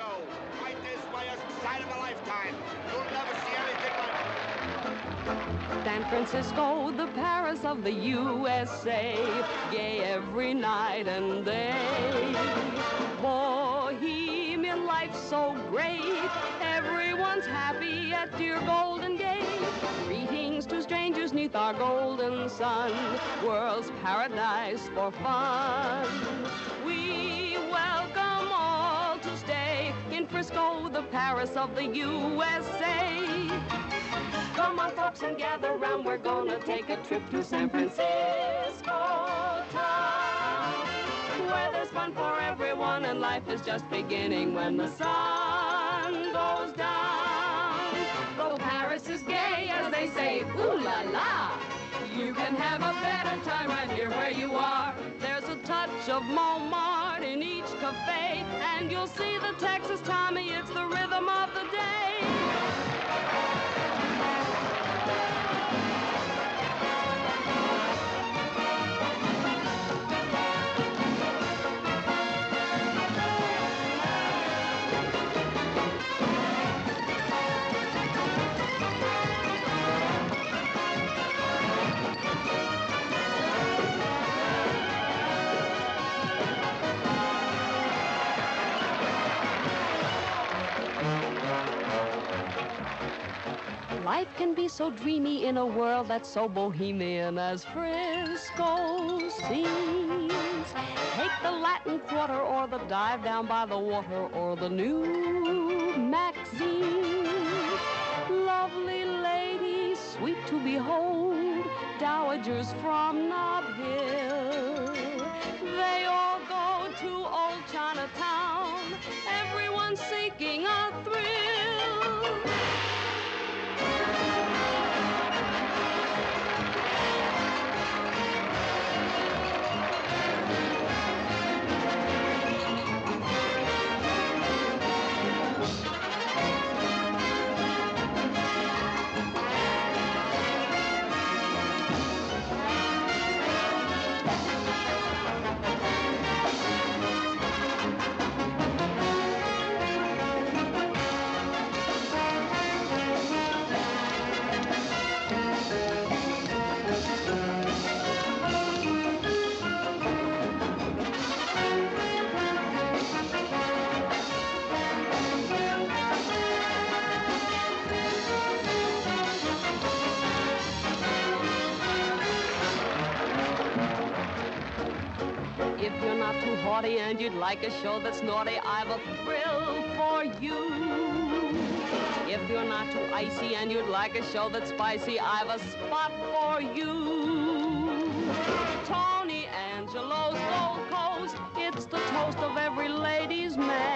show. Right this way, a sight of a lifetime. You'll never see anything like it. San Francisco, the Paris of the USA, gay every night and day. Bohemian life so great, everyone's happy at dear Golden Gate. Greetings to strangers neath our golden sun, world's paradise for fun. We welcome all to stay in Frisco, the Paris of the USA. Come on, folks, and gather round. We're gonna take a trip to San Francisco town, where there's fun for everyone and life is just beginning when the sun goes down. Though Paris is gay, as they say, ooh la la, you can have a better time right here where you are. There's a touch of Montmartre in each cafe, and you'll see the Texas Tommy, it's the rhythm of the day. Life can be so dreamy in a world that's so bohemian as Frisco seems. Take the Latin Quarter or the dive down by the water or the new Maxine. Lovely ladies, sweet to behold, dowagers from Nob Hill. They all go to old Chinatown, everyone's seeking a thrill. If you're not too haughty and you'd like a show that's naughty, I've a thrill for you. If you're not too icy and you'd like a show that's spicy, I've a spot for you. Tony Angelo's Gold Coast, it's the toast of every ladies' man.